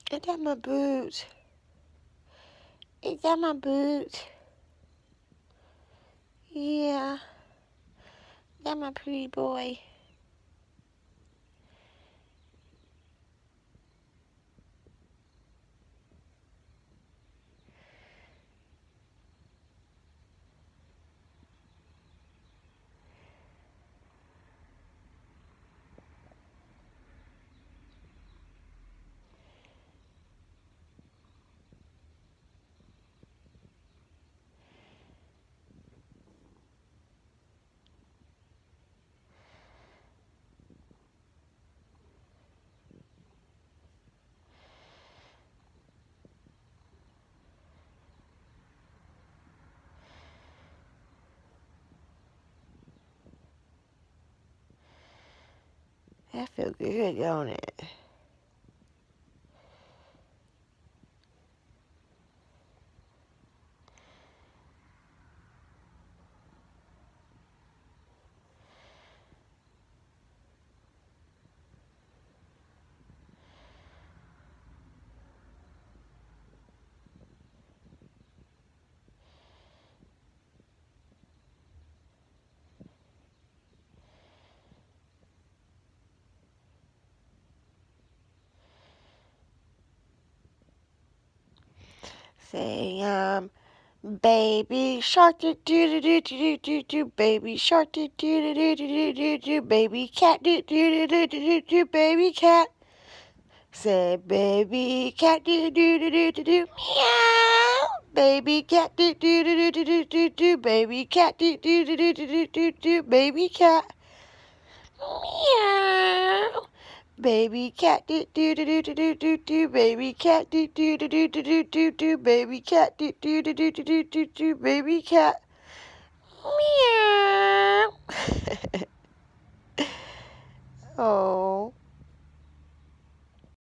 Is that my boot? Is that my boot? Yeah. That my pretty boy. That feel good, don't it? Say, baby shark do do do do do do do, baby shark do do do do do do do, baby cat do do do do do do, baby cat. Say, baby cat do do do do do do, meow. Baby cat do do do do do do do, baby cat do do do do do do do, baby cat. Meow. Baby cat do do do do do do do, baby cat do do do do do do do, baby cat do do do do do do do, baby cat. Meow. Oh.